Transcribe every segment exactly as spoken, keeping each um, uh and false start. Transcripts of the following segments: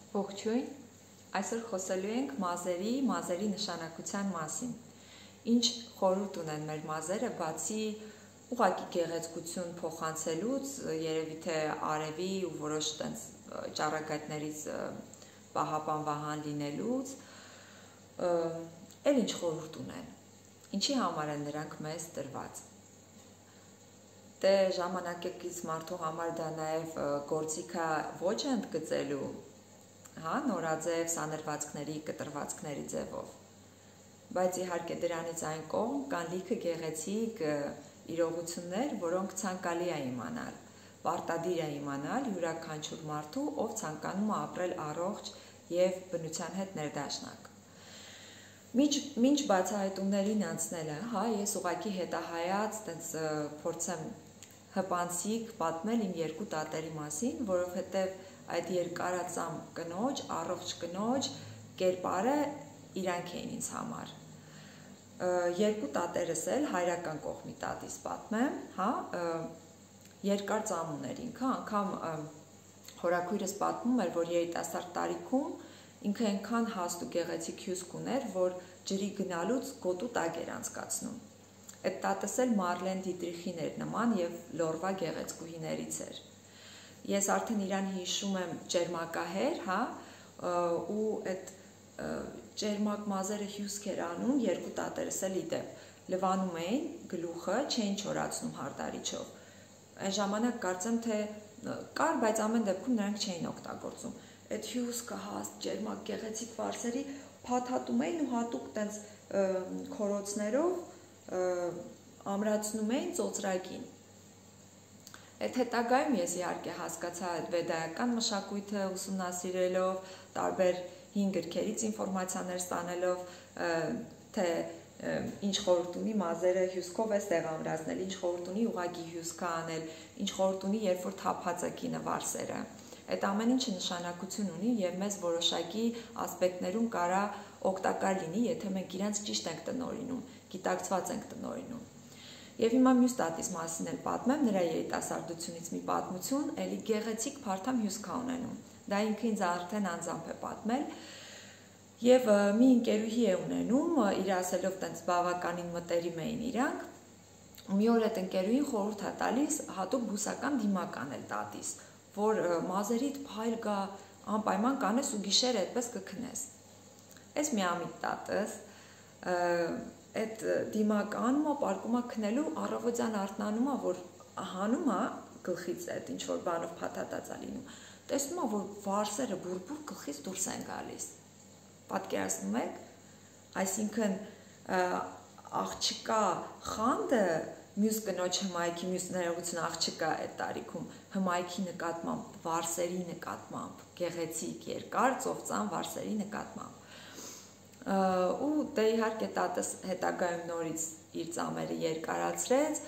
Ողջույն, այսօր խոսելու ենք մազերի, մազերի նշանակության մասին։ Ինչ խորհուրդ ունեն մեր մազերը, բացի ուղղակի գեղեցկություն փոխանցելուց, երևի թե արևի ու որոշ տենց ճառագայթներից պահապանվահան լինելուց, էլ ինչ խորհուրդ ունեն։ Ինչի համար են նրանք մեզ տրված։ Դե ժամանակակից մարդու համար դա նաև գործիքա ոչ ընդգծելու, հա, նորաձև սանրվածքների, կտրվածքների ձևով, բայց իհարկե դրանից այն կողմ կան լիքը գեղեցիկ իրողություններ, որոնք ցանկալի է իմանալ, պարտադիր է իմանալ յուրաքանչյուր մարդու, ով ցանկանում է ապրել առողջ եւ բնության հետ ներդաշնակ։ Մինչ մինչ բացահայտումներին անցնելը, հա, ես ուղղակի հետահայաց տենց փորձեմ հպանցիկ պատմել իմ երկու տատերի մասին, որովհետեւ այդ երկարածամ կնոջ, առողջ կնոջ կերպարը իրանք էին ինձ համար։ Երկու տատերս էլ հայրական կողմի տատիս պատմեմ, հա, երկար ծամ ուներ ինքը, անգամ հորաքույրս պատմում էր, որ երիտասարդ տարիքում ինքը այնքան հաստ ու գեղեցիկ հյուսք ուներ, որ ջրի գնալուց գոտու տակ էր անցկացնում։ Այդ տատս էլ Մարլեն Դիտրիխին էր նման եւ լորվա գեղեցկուհիներից էր։ Ես արդեն իրան հիշում եմ ճերմակահեր, հա, ու այդ ճերմակ մազերը հյուսք էր անում, երկու տատերս էլ իդեպ լվանում էին գլուխը, չէին չորացնում հարդարիչով։ Այն ժամանակ կարծեմ թե կար, բայց ամեն դեպքում նրանք չէին օգտագործում։ Այդ հյուսքը հաստ ճերմակ գեղեցիկ վարսերի փաթաթում էին ու հատուկ տենց քորոցներով ամրացնում էին ծոծրակին։ Այդ հետագայում ես իհարկե հասկացա այդ վեդայական մշակույթը ուսումնասիրելով, տարբեր հին գրքերից ինֆորմացիաներ ստանալով, թե ինչ խորհուրդ ունի մազերը հյուսքով է սեղամրացնել, ինչ խորհուրդ ունի ուղղակի հյուսքը անել, ինչ խորհուրդ ունի երբ որ թափած է կինը վարսերը։ Այդ ամեն ինչը նշանակություն ունի եւ մեզ որոշակի ասպեկտներում կարա օգտակար լինի, եթե մենք իրենց ճիշտ ենք տնօրինում, գիտակցված ենք տնօրինում։ Եվ հիմա մյուս տատիս մասին էլ պատմեմ, նրա երիտասարդությունից մի պատմություն, էլի գեղեցիկ փարթամ հյուսք ունենում։ Դա ինքը ինձ արդեն անձամբ է պատմել։ Եվ մի ընկերուհի է ունենում, իր ասելով տենց բավականին մտերիմ էին իրանք, ու մի օր այդ ընկերուհին խորհուրդ է տալիս հատուկ բուսական դիմակ անել տատիս, որ մազերիդ փայլ գա, անպայման կանես ու գիշերը այդպես կքնես։ Այս միամիտ տատս այդ դիմակ անում է, պարկում է քնելու, առավոտյան արթնանում է, որ հանում է գլխից այդ ինչ որ բանով փաթաթած է լինում։ Տեսնում է, որ վարսերը բուրբուր գլխից դուրս են գալիս։ Պատկերացնում եք, այսինքն աղջկա խանդը մյուս կնոջ հմայքի, մյուս ներողություն աղջկա այդ տարիքում հմայքի նկատմամբ, վարսերի նկատմամբ, գեղեցիկ, երկար, ծովծան վարսերի նկատմամբ։ Ու դե իհարկե տատս հետագայում նորից իր ծամերը երկարացրեց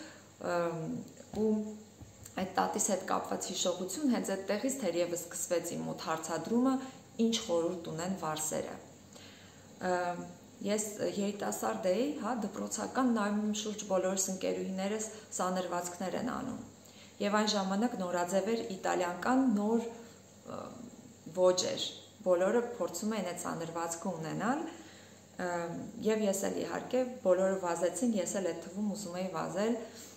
ու այդ տատիս հետ կապված հիշողություն հենց այդտեղից թերևս սկսվեց իմ մոտ հարցադրումը ինչ խորհուրդ ունեն վարսերը։ Ես երիտասարդ էի, հա, դպրոցական նայում շուրջ բոլորս ընկերուհիներս սանրվածքներ են անում։ Եվ այն ժամանակ նորաձև էր իտալիական նոր ոճ էր։ Բոլորը փորձում էին այդ սանրվածքը ունենալ։ Եվ ես էլ իհարկե բոլորը վազեցին, ես էլ այդ թվում ուզում էի վազել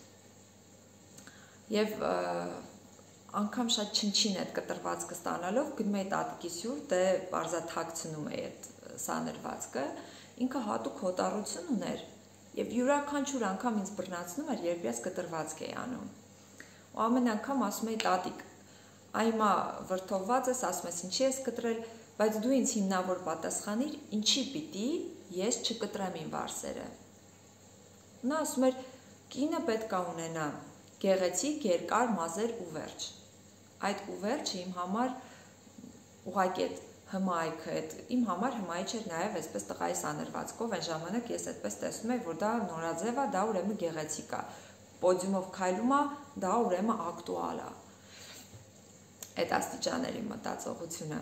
եւ անգամ շատ չնչին այդ կտրվածքը ստանալով գնում էի տատիկիս հյուր, դե բարձաթաքցնում էի այդ սանրվածքը, ինքը հատուկ հոտառություն ուներ եւ յուրաքանչյուր անգամ ինձ բռնացնում էր, երբ ես կտրվածք էի անում։ Ու ամեն անգամ ասում էի տատիկ, այմա վրթովված ես, ասում ես ինչի ես կտրել, բայց դու ինձ հիմնավոր պատասխանիր, ինչի պիտի ես չկտրեմ իմ վարսերը։ Նա ասում էր, կինը պետք է ունենա գեղեցիկ, երկար մազեր ու վերջ։ Այդ ու վերջը իմ համար ուղղակի այդ հմայքը, այդ իմ համար հմայիչ էր նաև այսպես տղայի սանրվածքով, այն ժամանակ ես այդպես տեսնում էի, որ դա նորաձև է, դա ուրեմն գեղեցիկ է։ Պոդիումով քայլում է, դա ուրեմն ակտուալ է։ Այդ աստիճաների մտածողությունը։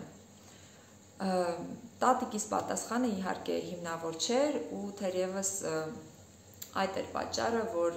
Տատիկիս պատասխանը իհարկե հիմնավոր չէր ու թերևս այդ էր պատճառը, որ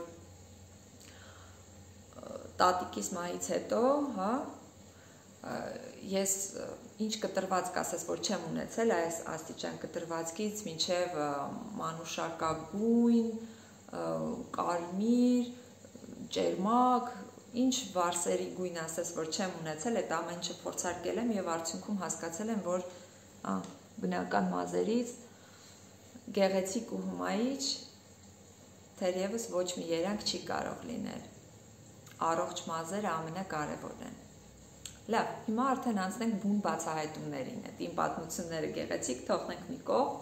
տատիկիս մահից հետո, հա, ես ինչ կտրված կասես, որ չեմ ունեցել այս աստիճան կտրվածքից մինչև մանուշակագույն, կարմիր, ճերմակ, ինչ վարսերի գույն ասես, որ չեմ ունեցել, այդ ամեն ինչը փորձարկել եմ եւ արդյունքում հասկացել եմ, որ բնական մազերից գեղեցիկ ու հումայիչ թերևս ոչ մի երանգ չի կարող լինել։ Առողջ մազերը ամենակարևորն են։ Լավ, հիմա արդեն անցնենք բուն բացահայտումներին, այդ իմ պատմությունները գեղեցիկ թողնենք մի կողմ։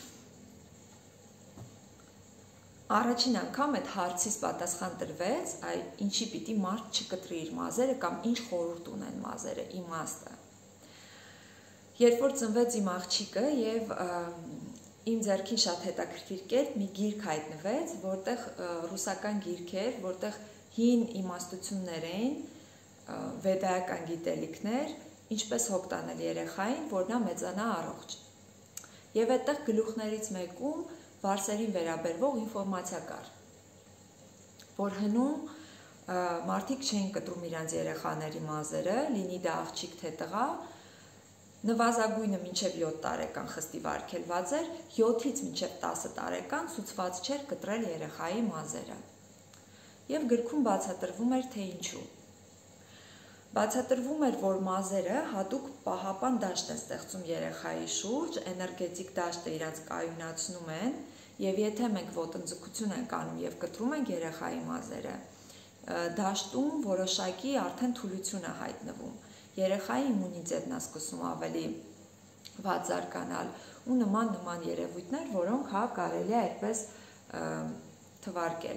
Առաջին անգամ այդ հարցից պատասխան տրվեց, այ ինչի պիտի մարդ չկտրի իր մազերը կամ ինչ խորհուրդ ունեն մազերը, իմաստը։ Երբ որ ծնվեց իմ աղջիկը եւ իմ ձեռքին շատ հետաքրքիր կերպ մի գիրք հայտնվեց, որտեղ ռուսական գիրք էր, որտեղ հին իմաստություններ էին, վեդայական գիտելիքներ, ինչպես հոգ տանել երեխային, որ նա մեծանա առողջ։ Եվ այդտեղ գլուխներից մեկում վարսերին վերաբերվող ինֆորմացիա կար, որ հնում մարդիկ չէին կտրում իրանց երեխաների մազերը, լինի դա աղջիկ թե տղա, նվազագույնը մինչև յոթ տարեկան խստի վարգելված էր, յոթից մինչև տասը տարեկան ցուցված չէր կտրել երեխայի մազերը։ Եվ գրքում բացատրվում էր, թե ինչու։ Բացատրվում էր, որ մազերը հատուկ պահապան դաշտ են ստեղծում երեխայի շուրջ, էներգետիկ դաշտը իրանց կայունացնում են, եւ եթե մենք ոտնձգություն ենք անում եւ կտրում ենք երեխայի մազերը, դաշտում որոշակի արդեն թուլություն է հայտնվում։ Երեխայի իմունիտետն է սկսում ավելի վատ զարգանալ ու նման նման երևույթներ, որոնք հա կարելի է այդպես թվարկել։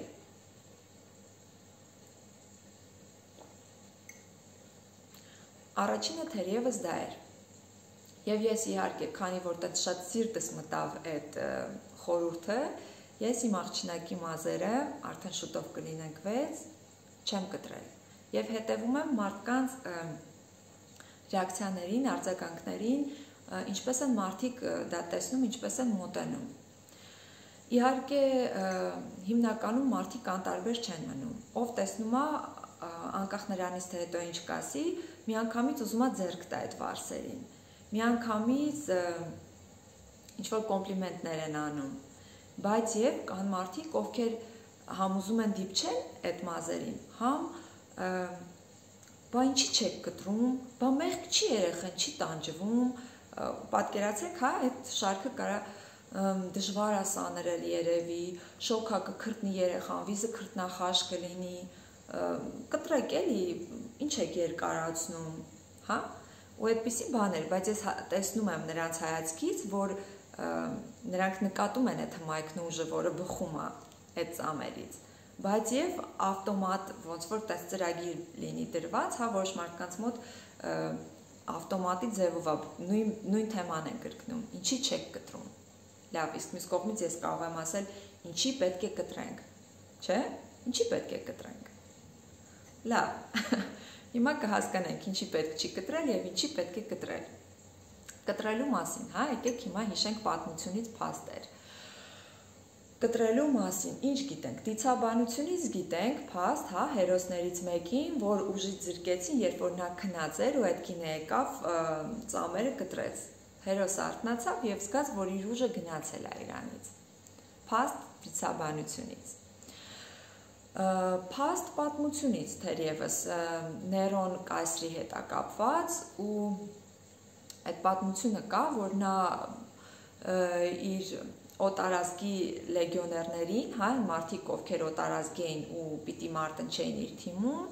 Առաջինը թերևս դա էր։ Եվ ես իհարկե, քանի որ դա շատ սիրտս մտավ այդ խորհուրդը, ես իմ աղջնակի մազերը արդեն շուտով կլինենք վեց, չեմ կտրել։ Եվ հետևում եմ մարդկանց ռեակցիաներին, արձագանքներին, ինչպես են մարդիկ դա տեսնում, ինչպես են մոտենում։ Իհարկե, հիմնականում մարդիկ անտարբեր չեն մնում։ Ով տեսնում է, անկախ նրանից թե հետո ինչ կասի, միանգամից ուզում է ձեռք տա այդ վարսերին։ Միանգամից ինչ-որ կոմպլիմենտներ են անում։ Բայց եւ կան մարդիկ, ովքեր համ ուզում են դիպչել այդ մազերին, համ բա ինչի չեք կտրում, բա մեղք չի երեխան, չի տանջվում, պատկերացեք, հա, այդ շարքը կարա դժվար է սանրել երևի, շոքա կքրտնի երեխան, վիզը քրտնախաշ կլինի, կտրեք էլի, ինչ եք երկարացնում, հա, ու այդպիսի բաներ, բայց ես տեսնում եմ նրանց հայացքից, որ նրանք նկատում են այդ հմայքն ուժը, որը բխում է այդ ծամերից, բայց եւ ավտոմատ ոնց որ տես ծրագիր լինի դրված, հա, որոշ մարդկանց մոտ ավտոմատի ձևով է նույն նույն թեման են կրկնում, ինչի չեք կտրում։ Լավ, իսկ մյուս կողմից ես կարող եմ ասել, ինչի պետք է կտրենք, չէ՞, ինչի պետք է կտրենք։ Լավ, հիմա կհասկանենք ինչի պետք չի կտրել եւ ինչի պետք է կտրել։ Կտրելու մասին, հա, եկեք հիմա հիշենք պատմությունից փաստեր։ Կտրելու մասին ինչ գիտենք, դիցաբանությունից գիտենք փաստ, հա, հերոսներից մեկին, որ ուժից զրկեցին, երբ որ նա քնած էր ու այդ կինը եկավ ծամերը կտրեց։ Հերոսը արթնացավ եւ զգաց, որ իր ուժը գնացել է իրանից։ Փաստ դիցաբանությունից։ Փաստ պատմությունից թերևս Ներոն կայսրի հետ է կապված ու այդ պատմությունը կա, որ նա իր օտարազգի լեգիոներներին, հա, մարդիկ, ովքեր օտարազգի էին ու պիտի մարտնչեին իր թիմում,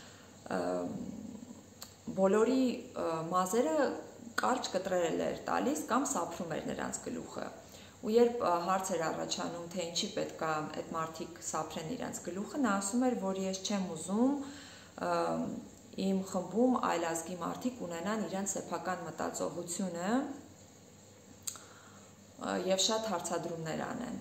բոլորի մազերը կարճ կտրել էր տալիս կամ սափրում էր նրանց գլուխը։ Ու երբ հարց էր առաջանում, թե ինչի պետք է այդ մարդիկ սափրեն իրենց գլուխը, նա ասում էր, որ ես չեմ ուզում իմ խմբում այլ ազգի մարդիկ ունենան իրենց սեփական մտածողությունը եւ շատ հարցադրումներ անեն։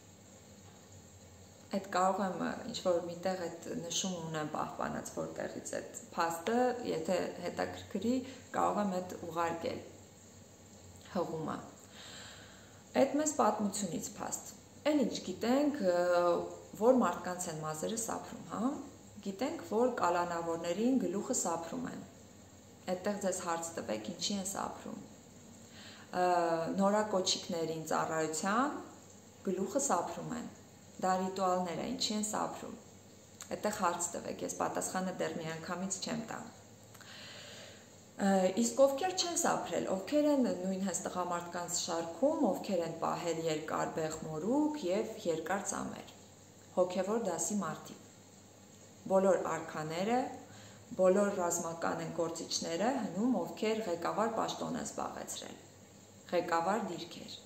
Այդ կարող եմ ինչ-որ միտեղ այդ նշում ունեմ պահպանած որտեղից այդ փաստը, եթե հետաքրքրի, կարող եմ այդ ուղարկել հղումը։ Այդ մեզ պատմությունից փաստ։ Էլ ինչ գիտենք, որ մարդկանց են մազերը սափրում, հա։ Գիտենք, որ կալանավորներին գլուխը սափրում են։ այդտեղ ձեզ հարց տվեք ինչի են սափրում։ Նորակոչիկներին ծառայության գլուխը սափրում են, դա ռիտուալներ է, ինչի են սափրում, այդտեղ հարց տվեք, ես պատասխանը դեռ մի անգամից չեմ տա։ Իսկ ովքեր չեն սափրել, ովքեր են նույն հենց տղամարդկանց շարքում, ովքեր են պահել երկար բեղ մորուք և երկար ծամեր, հոգևոր դասի մարդիկ, բոլոր արքաները, բոլոր ռազմական են գործիչները հնում, ովքեր ղեկավար պաշտոն են զբաղեցրել, ղեկավար դիրքեր,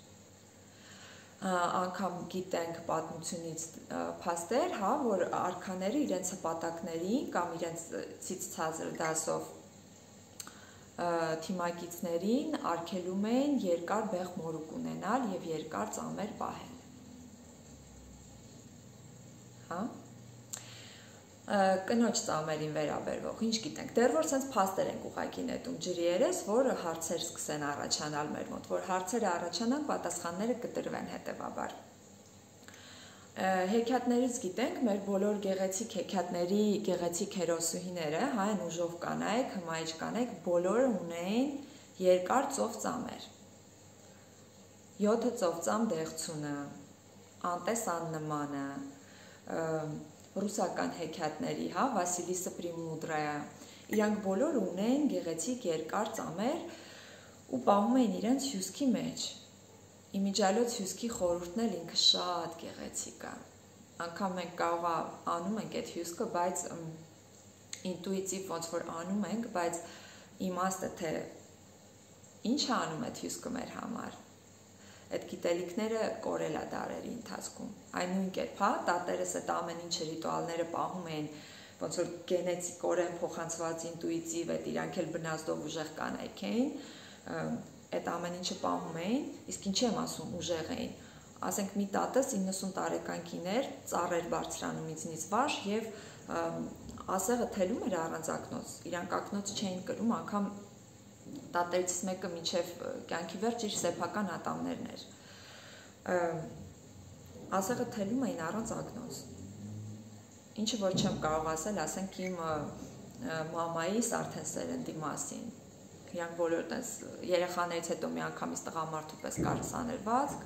անգամ գիտենք պատմությունից փաստեր, հա, որ արքաները իրենց հպատակներին կամ իրենցից ցածր դասով թիմակիցներին արգելում էին երկար բեղ մորուք ունենալ և երկար ծամեր պահել, հա, կնոջ ծամերին վերաբերվող, ինչ գիտենք, դեռ որ սենց փաստեր ենք ուղղակի նետում ջրի երես, որ հարցեր սկսեն առաջանալ մեր մոտ, որ հարցերը առաջանան, պատասխանները կտրվեն հետևաբար։ Հեքիաթներից գիտենք, մեր բոլոր գեղեցիկ հեքիաթների գեղեցիկ հերոսուհիները, հա, են ուժով կանայք, հմայիչ կանայք, բոլորը ունեին երկար ծով ծամեր։ Յոթը ծով ծամ դեղցունը, անտես աննմանը, ռուսական հեքիաթների, հա, Վասիլիսը Պրեմուդրայը, իրանք բոլորը ունեն գեղեցիկ երկար ծամեր ու պահում էին իրենց հյուսքի մեջ։ Իմիջիալոց հյուսքի խորհուրդն էլ ինքը շատ գեղեցիկ է։ Անգամ մենք կարող անում ենք այդ հյուսքը, բայց ինտուիտիվ ոնց որ անում ենք, բայց իմաստը թե ինչ է անում այդ հյուսքը մեր համար։ Այդ գիտելիքները կորել է դարերի ընթացքում։ Այն նույն կերպ, հա, տատերս այդ ամեն ինչ ռիտուալները պահում էին, ոնց որ գենետիկորեն փոխանցված ինտուիտիվ, այդ իրանք էլ բնազդով ուժեղ կանայք էին, այդ ամեն ինչը պահում էին, իսկ ինչի եմ ասում ուժեղ էին։ Ասենք մի տատս իննսուն տարեկան կիներ, ծառեր բարձրանում ինձնից վարժ և ասեղը թելում էր առանց ակնոց, իրանք ակնոց չէին կրում, անգամ տատերիցս մեկը մինչև կյանքի վերջ իր սեփական ատամներն էր։ Ասեղը թելում էին առանց ակնոց։ Ինչը որ չեմ կարող ասել, ասենք իմ մամայիս արդեն սերնդի մասին։ Իրանք բոլոր տես երեխաներից հետո մի անգամից տղամարդու պես կար սաներվածք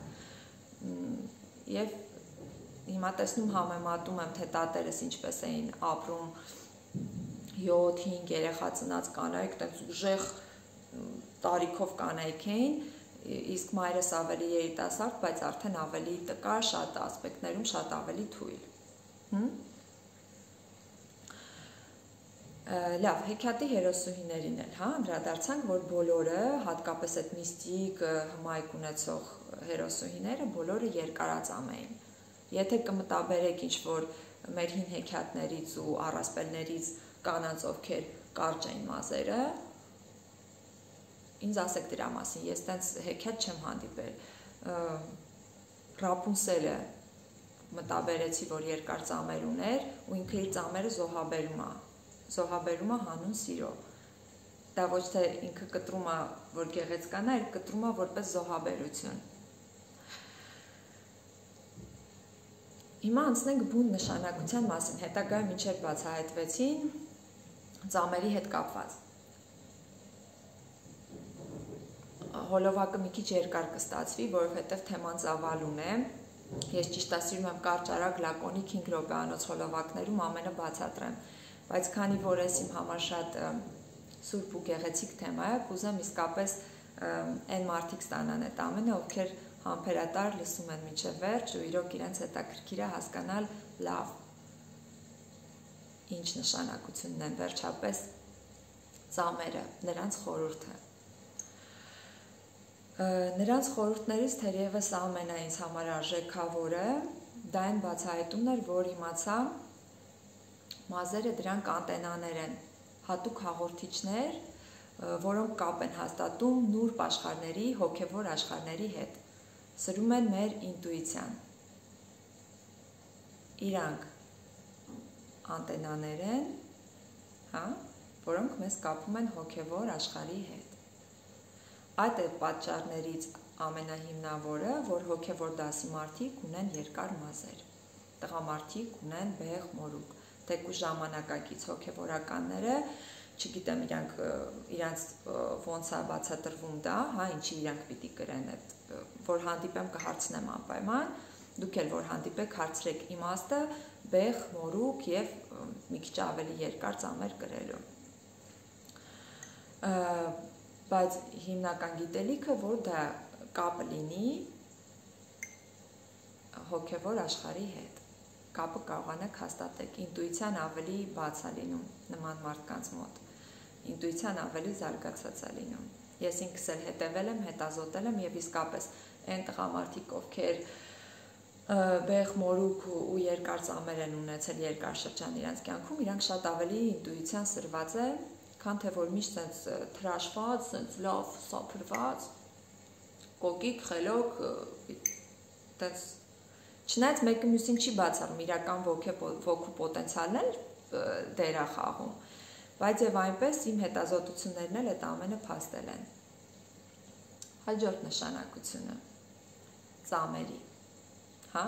և հիմա տեսնում համեմատում եմ, թե տատերս ինչպես էին ապրում յոթ-հինգ երեխա ծնած կանայք, տենց ուժեղ տարիքով կանայք էին, իսկ մայրս ավելի երիտասարդ, բայց արդեն ավելի տկար, շատ ասպեկտներում շատ ավելի թույլ։ Լավ, հեքիաթի հերոսուհիներին էլ, հա, անդրադարձանք, որ բոլորը, հատկապես այդ միստիկ հմայք ունեցող հերոսուհիները, բոլորը երկարածամ էին։ Եթե կմտաբերեք ինչ-որ մեր հին հեքիաթներից ու առասպելներից կանանց, ովքեր կարճ էին մազերը, ինձ ասեք դրա մասին, ես տենց հեքիաթ չեմ հանդիպել։ Ռապունսելը մտաբերեցի, որ երկար ծամեր ուներ ու ինքը իր ծամերը զոհաբերում է, զոհաբերում է հանուն սիրո։ Դա ոչ թե ինքը կտրում է, որ գեղեցկանա, այլ կտրում է որպես զոհաբերություն։ Հիմա անցնենք բուն նշանակության մասին, հետագայում մինչև բացահայտվեցին ծամերի հետ կապված։ Հոլովակը մի քիչ երկար կստացվի, որովհետև թեման ծավալուն է։ Ես ճիշտ ասում եմ կարճ արագ լակոնիկ հինգ րոպեանոց հոլովակներում ամենը բացատրեմ, բայց քանի որ ես իմ համար շատ սուրբ ու գեղեցիկ թեմա է, կուզեմ իսկապես այն մարդիկ ստանան այդ ամենը, ովքեր համբերատար լսում են մինչև վերջ ու իրոք իրենց հետաքրքիր է հասկանալ լավ ինչ նշանակությունն են վերջապես ծամերը, նրանց խորհուրդը։ Նրանց խորհուրդներից թերևս ամենը ինձ համար արժեքավորը դա այն բացահայտումն էր, որ իմացա մազերը դրանք անտենաներ են, հատուկ հաղորդիչներ, որոնք կապ են հաստատում նուրբ աշխարհների, հոգևոր աշխարհների հետ, սրում են մեր ինտուիցիան։ Իրանք անտենաներ են, հա, որոնք մեզ կապում են հոգևոր աշխարհի հետ։ Այդ է պատճառներից ամենահիմնավորը, որ հոգևոր դասի մարդիկ ունեն երկար մազեր, տղամարդիկ ունեն բեղ մորուք, թեկուզ ժամանակակից հոգևորականները չգիտեմ իրանք իրանց ոնց է բացատրվում դա, հա, ինչի իրանք պիտի գրեն այդ, որ հանդիպեմ կհարցնեմ անպայման, դուք էլ որ հանդիպեք հարցրեք իմաստը, բեղ, մորուք եւ մի քիչ ավելի երկար ծամեր գրելու։ Բայց հիմնական գիտելիքը, որ դա կապը լինի հոգևոր աշխարհի հետ, կապը կարողանեք հաստատեք, ինտուիցիան ավելի բաց է լինում նման մարդկանց մոտ, ինտուիցիան ավելի զարգացած է լինում։ Ես ինքս էլ հետևել եմ, հետազոտել եմ եւ իսկապես այն տղամարդիկ, ովքեր բեղ, մորուք ու երկար ծամեր են ունեցել երկար շրջան իրենց կյանքում, իրանք շատ ավելի ինտուիցիան սրված է, քան թե որ միշտ sense թրաշված, sense լավ սափրված, կոկիկ, խելոք, այդպես չնայած մեկը մյուսին չի բացառում, իրական ոգու պոտենցիալն էլ դեր է խաղում, բայց եւ այնպես իմ հետազոտություններն էլ այդ ամենը փաստել են։ Հաջորդ նշանակությունը ծամերի, հա,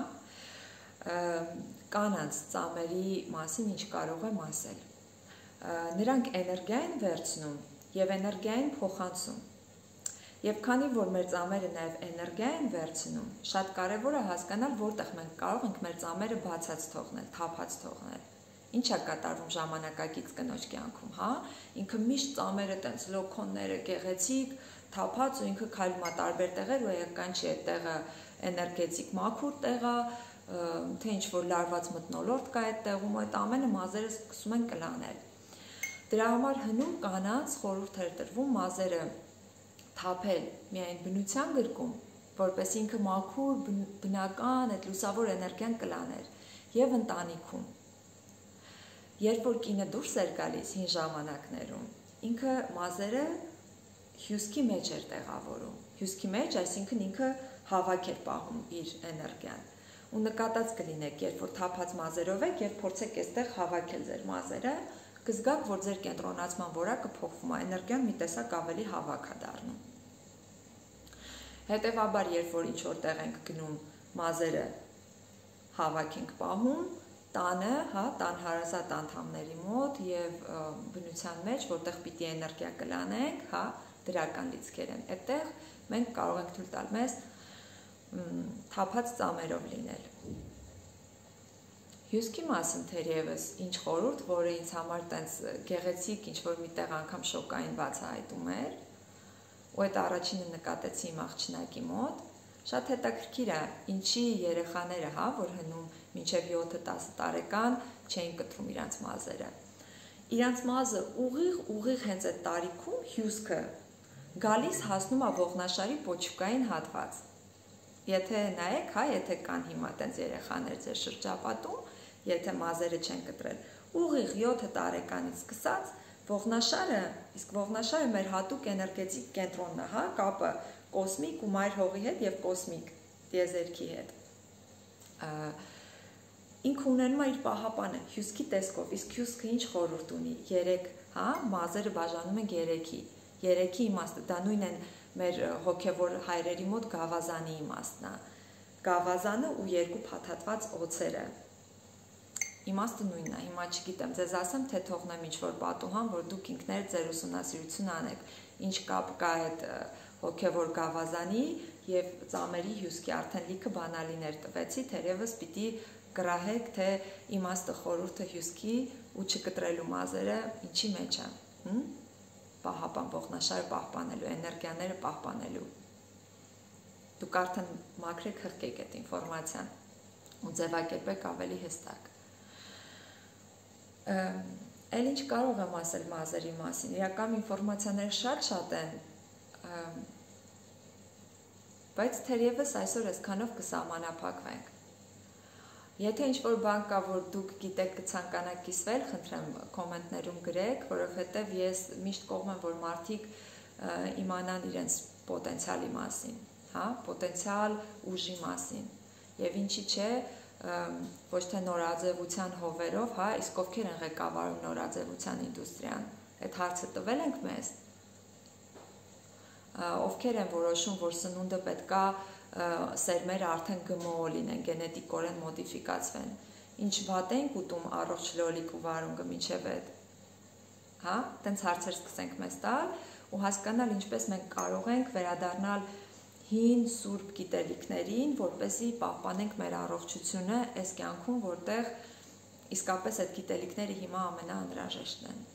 կանանց ծամերի մասին ինչ կարող եմ ասել։ Նրանք էներգիա են վերցնում եւ էներգիա են փոխանցում։ Եվ քանի որ մեր ծամերը նաև էներգիա են վերցնում, շատ կարևոր է հասկանալ, որտեղ մենք կարող ենք մեր ծամերը բացած թողնել, թափած թողնել։ Ինչ է կատարվում ժամանակակից կնոջ կյանքում, հա? Ինքը միշտ ծամերը տենց լոքոնները գեղեցիկ, թափած ու ինքը քայլում է տարբեր տեղեր ու էական չի այդ տեղը էներգետիկ մաքուր տեղ է, թե ինչ որ լարված մթնոլորտ կա այդ տեղում, այդ ամենը մազերը սկսում են կլանել։ Դրա համար հնում կանանց խորհուրդ էր տրվում մազերը թափել միայն բնության գրկում, որպես ինքը մաքուր, բնական, այդ լուսավոր էներգիան կլաներ եւ ընտանիքում։ Երբ որ կինը դուրս էր գալիս հին ժամանակներում, ինքը մազերը հյուսքի մեջ էր տեղավորում։ Հյուսքի մեջ, այսինքն ինքը հավաք էր պահում իր էներգիան։ Ու նկատած կլինեք, երբ որ թափած մազերով եք եւ փորձեք այստեղ հավաքել ձեր մազերը, կզգաք, որ ձեր կենտրոնացման որակը փոխվում է, էներգիան մի տեսակ ավելի հավաք է դառնում։ Հետևաբար, երբ որ ինչ որտեղ ենք գնում, մազերը հավաք ենք պահում, տանը, հա, տան հարազատ անդամների մոտ եւ բնության մեջ, որտեղ պիտի էներգիա կլանենք, հա, դրական լիցքեր են, այդտեղ մենք կարող ենք թույլ տալ մեզ թափած ծամերով լինել։ Հյուսքի մասին թերևս ինչ խորհուրդ, որը ինձ համար տենց գեղեցիկ ինչ-որ միտեղ անգամ շոկային բացահայտում էր, ու այդ առաջինը նկատեցի իմ աղջնակի մոտ, շատ հետաքրքիր է, ինչի երեխաները, հա, որ հնում մինչև յոթ-տասը տարեկան չէին կտրում իրանց մազերը։ Իրանց մազը ուղիղ, ուղիղ հենց այդ տարիքում հյուսքը գալիս հասնում է ողնաշարի պոչուկային հատված։ Եթե նայեք, հա, եթե կան հիմա տենց երեխաներ ձեր շրջապատում, եթե մազերը չեն կտրել, ուղիղ յոթ տարեկանից սկսած ողնաշարը, իսկ ողնաշարը մեր հատուկ էներգետիկ կենտրոնն է, հա, կապը կոսմիկ ու մայր հողի հետ եւ կոսմիկ տիեզերքի հետ։ Ինքը ունենում է իր պահապանը հյուսքի տեսքով, իսկ հյուսքը ինչ խորհուրդ ունի, երեք, հա, մազերը բաժանում են երեքի, երեքի իմաստը, դա նույնն են մեր հոգևոր հայրերի մոտ գավազանի իմաստն է, գավազանը ու երկու փաթաթված օձերը, իմաստը նույնն է, հիմա չգիտեմ, ձեզ ասեմ, թե թողնեմ ինչ-որ պատուհան, որ դուք ինքներդ ձեր ուսումնասիրություն անեք, ինչ կապ կա այդ հոգևոր գավազանի եւ ծամերի հյուսքի, արդեն լիքը բանալիներ տվեցի, թերևս պիտի գրահեք, թե իմաստը խորհուրդը հյուսքի ու չկտրելու մազերը ինչի մեջ է, պահապան, ողնաշարը պահպանելու, էներգիաները պահպանելու։ Դուք արդեն մաքրեք հղկեք այդ ինֆորմացիան ու ձևակերպեք ավելի հստակ։ Էլ ինչ կարող եմ ասել մազերի մասին, իրական ինֆորմացիաները շատ-շատ են, բայց թերևս այսօր այսքանով կսահմանափակվենք։ Եթե ինչ-որ բան կա, որ դուք գիտեք կցանկանաք կիսվել, խնդրեմ կոմենտներում գրեք, որովհետև ես միշտ կողմ եմ, որ մարդիկ իմանան իրենց պոտենցիալի մասին, հա, պոտենցիալ ուժի մասին, եւ ինչի՞ չէ, ոչ թե նորաձևության հովերով, հա, իսկ ովքեր են ղեկավարում նորաձևության ինդուստրիան, այդ հարցը տվել ենք մեզ, ովքեր են որոշում, որ սնունդը պետքա սերմերը արդեն գմո լինեն, գենետիկորեն մոդիֆիկացվեն, ինչ վատ ենք ուտում առողջ լոլիկ ու վարունգը մինչև այդ, հա, տենց հարցեր սկսենք մեզ տալ ու հասկանալ ինչպես մենք կարող ենք վերադառնալ հին սուրբ գիտելիքներին, որպեսզի պահպանենք մեր առողջությունը այս կյանքում, որտեղ իսկապես այդ գիտելիքները հիմա ամենաանհրաժեշտն են։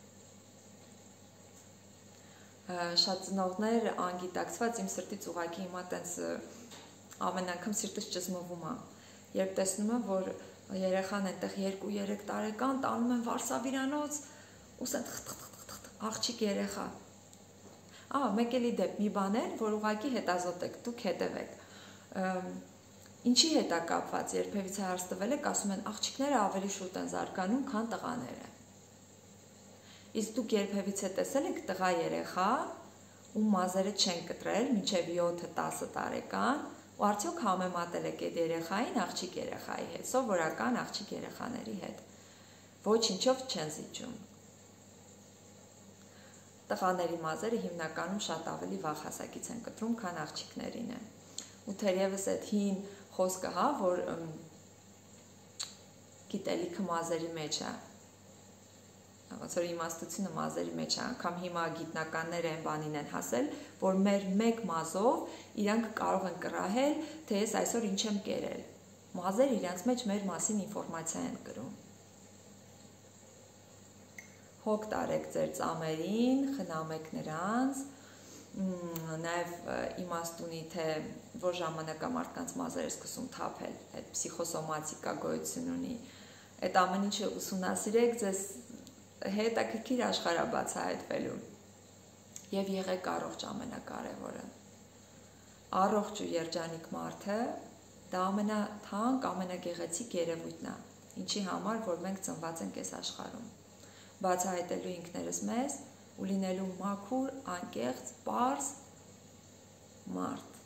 Շատ ծնողներ անգիտակցված իմ սրտից ուղղակի հիմա տենց ամեն անգամ սիրտս ճզմվում է, երբ տեսնում եմ, որ երեխան այնտեղ երկու-երեք տարեկան տանում են վարսավիրանոց, ուսեն աղջիկ երեխա։ Ահա, մեկ էլի դեպ մի բան է, որ ուղղակի հետազոտեք, դուք հետևեք։ Ինչի հետ է կապված, երբևիցե հարց տվել եք, ասում են աղջիկները ավելի շուտ են զարգանում, քան տղաները։ Իսկ դուք երբևիցե տեսել եք տղա երեխա, ում մազերը չեն կտրել մինչև յոթ-տասը տարեկան, ու արդյոք համեմատել եք այդ երեխային աղջիկ երեխայի հետ, սովորական աղջիկ երեխաների հետ։ Ոչինչով չեն զիջում։ Տղաների մազերը հիմնականում շատ ավելի վաղ հասակից են կտրում, քան աղջիկներին է։ Ու թերևս այդ հին խոսքը, հա, որ գիտելիքը մազերի մեջ է, ոնց որ իմաստությունը մազերի մեջ է, անգամ հիմա գիտնականները այն բանին են հասել, որ մեր մեկ մազով իրանք կարող են կռահել, թե ես այսօր ինչ եմ կերել։ Մազերը իրանց մեջ մեր մասին ինֆորմացիա են կրում։ Հոգ տարեք ձեր ծամերին, խնամեք նրանց, նաև իմաստ ունի, թե որ ժամանակամարտկանց մազերը սկսում թափել, այդ փսիխոսոմատիկա գոյություն ունի, այդ ամեն ինչը ուսումնասիրեք, ձեզ հետաքրքիր աշխարհ է բացահայտվելու եւ եղեք առողջ ամենակարևորը։ Առողջ ու երջանիկ մարդը դա ամենաթանկ, ամենագեղեցիկ երևույթն է, ինչի համար, որ մենք ծնված ենք այս աշխարհում, բացահայտելու ինքներս մեզ ու լինելու մաքուր, անկեղծ, պարզ մարդ։